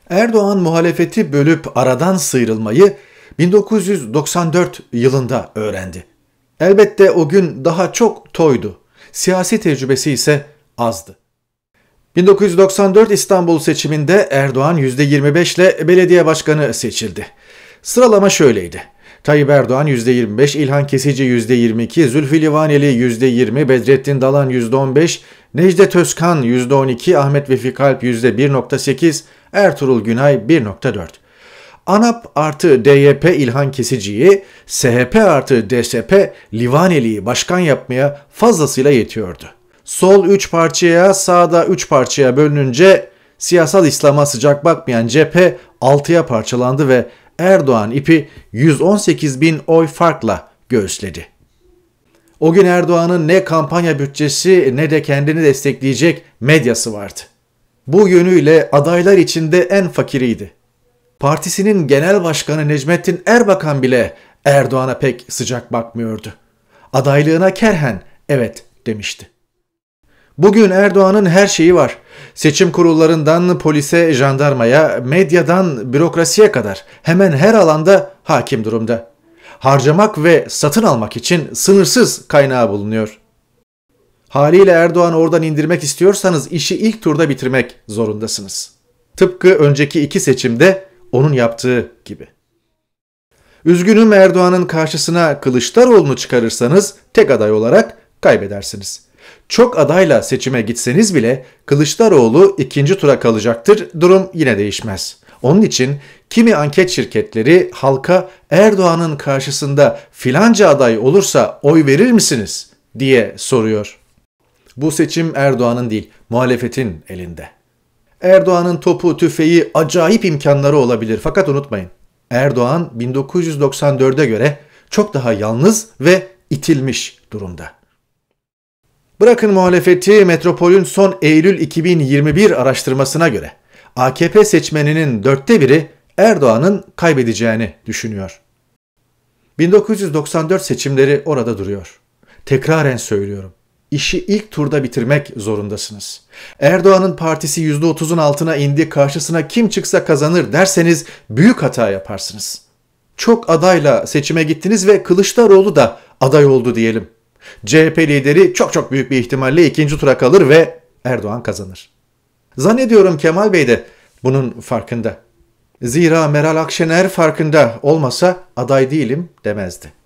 Erdoğan muhalefeti bölüp aradan sıyrılmayı 1994 yılında öğrendi. Elbette o gün daha çok toydu. Siyasi tecrübesi ise azdı. 1994 İstanbul seçiminde Erdoğan %25 ile belediye başkanı seçildi. Sıralama şöyleydi. Tayyip Erdoğan %25, İlhan Kesici %22, Zülfü Livaneli %20, Bedrettin Dalan %15, Necdet Özkan %12, Ahmet Vefik Alp %1.8, Ertuğrul Günay 1.4. ANAP artı DYP İlhan Kesici'yi, SHP artı DSP Livaneli'yi başkan yapmaya fazlasıyla yetiyordu. Sol 3 parçaya, sağda 3 parçaya bölününce siyasal İslam'a sıcak bakmayan cephe 6'ya parçalandı ve Erdoğan ipi 118 bin oy farkla göğüsledi. O gün Erdoğan'ın ne kampanya bütçesi ne de kendini destekleyecek medyası vardı. Bu yönüyle adaylar içinde en fakiriydi. Partisinin genel başkanı Necmettin Erbakan bile Erdoğan'a pek sıcak bakmıyordu. Adaylığına kerhen evet demişti. Bugün Erdoğan'ın her şeyi var. Seçim kurullarından polise, jandarmaya, medyadan bürokrasiye kadar hemen her alanda hakim durumda. Harcamak ve satın almak için sınırsız kaynağı bulunuyor. Haliyle Erdoğan'ı oradan indirmek istiyorsanız işi ilk turda bitirmek zorundasınız. Tıpkı önceki 2 seçimde onun yaptığı gibi. Üzgünüm, Erdoğan'ın karşısına Kılıçdaroğlu'nu çıkarırsanız tek aday olarak kaybedersiniz. Çok adayla seçime gitseniz bile Kılıçdaroğlu 2. tura kalacaktır, durum yine değişmez. Onun için kimi anket şirketleri halka Erdoğan'ın karşısında filanca aday olursa oy verir misiniz diye soruyor. Bu seçim Erdoğan'ın değil, muhalefetin elinde. Erdoğan'ın topu, tüfeği, acayip imkanları olabilir fakat unutmayın. Erdoğan 1994'e göre çok daha yalnız ve itilmiş durumda. Bırakın muhalefeti, Metropol'ün son Eylül 2021 araştırmasına göre AKP seçmeninin 1/4'ü Erdoğan'ın kaybedeceğini düşünüyor. 1994 seçimleri orada duruyor. Tekraren söylüyorum. İşi ilk turda bitirmek zorundasınız. Erdoğan'ın partisi %30'un altına indi, karşısına kim çıksa kazanır derseniz büyük hata yaparsınız. Çok adayla seçime gittiniz ve Kılıçdaroğlu da aday oldu diyelim. CHP lideri çok büyük bir ihtimalle 2. tura kalır ve Erdoğan kazanır. Zannediyorum Kemal Bey de bunun farkında. Zira Meral Akşener farkında olmasa aday değilim demezdi.